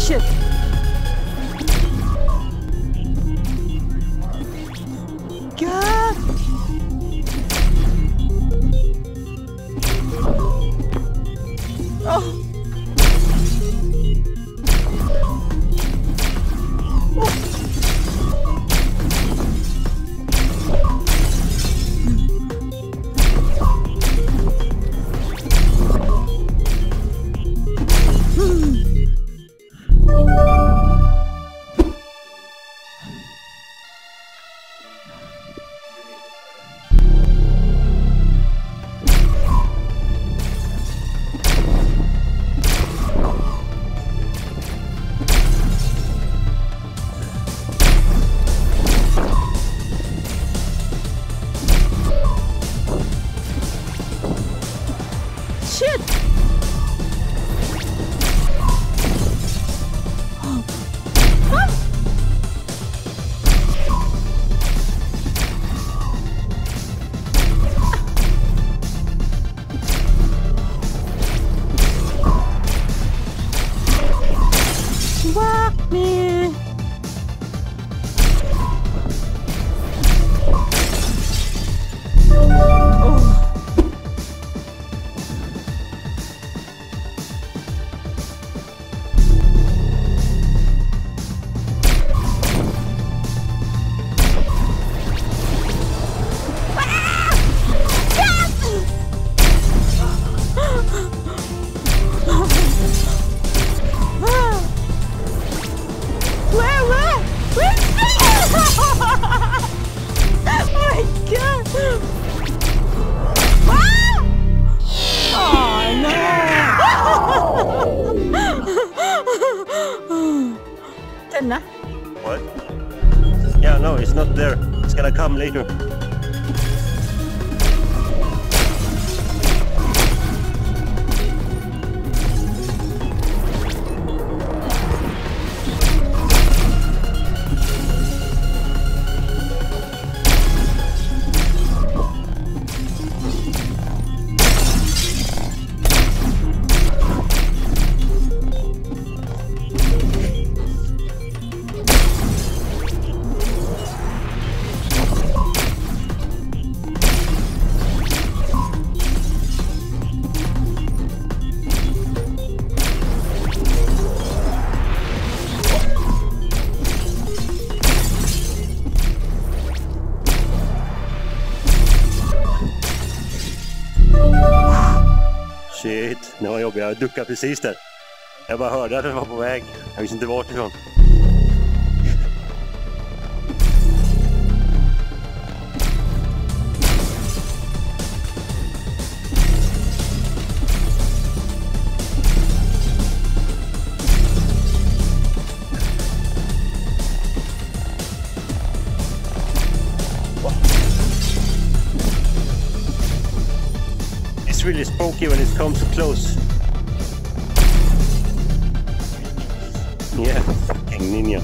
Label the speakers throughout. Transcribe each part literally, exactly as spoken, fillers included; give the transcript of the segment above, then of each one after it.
Speaker 1: Shit. God. Oh.
Speaker 2: What? Yeah, no, it's not there. It's gonna come later. Shit, nu var jobbigt. Jag duckade precis där. Jag bara hörde att den var på väg. Jag visste inte vart ifrån. It's really spooky when it comes so close. Yeah, fucking ninja.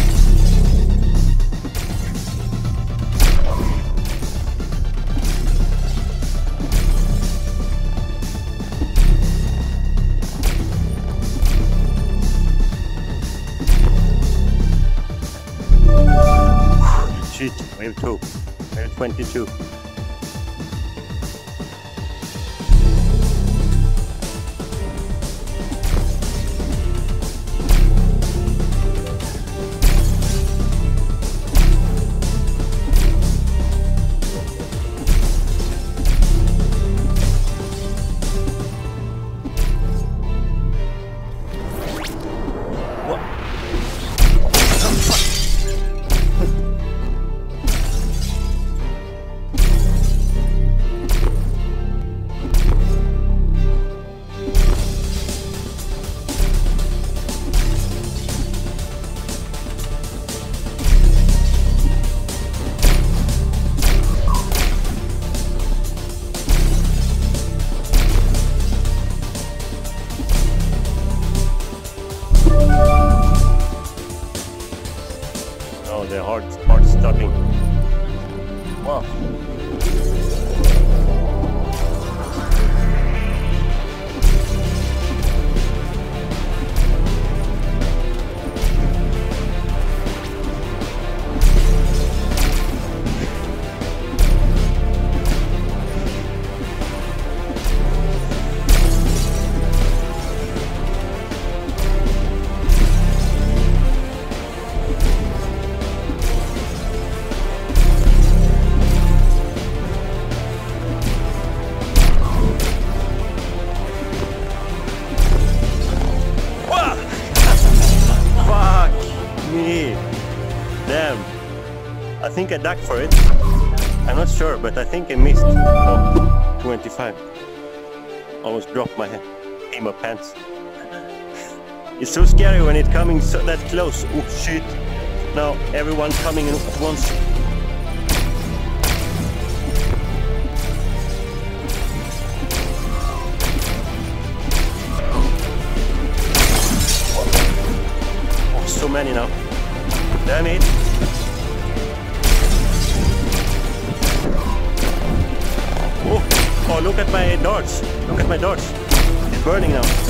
Speaker 2: Shit, wave two, wave twenty-two. Oh, the heart, heart stopping. Wow. I think I ducked for it. I'm not sure, but I think I missed. Oh, twenty-five. Almost dropped my head in my pants. It's so scary when it's coming so that close. Oh shit! Now everyone's coming in at once. Oh, so many now. Damn it! Oh, oh, look at my darts! Look at my darts! It's burning now.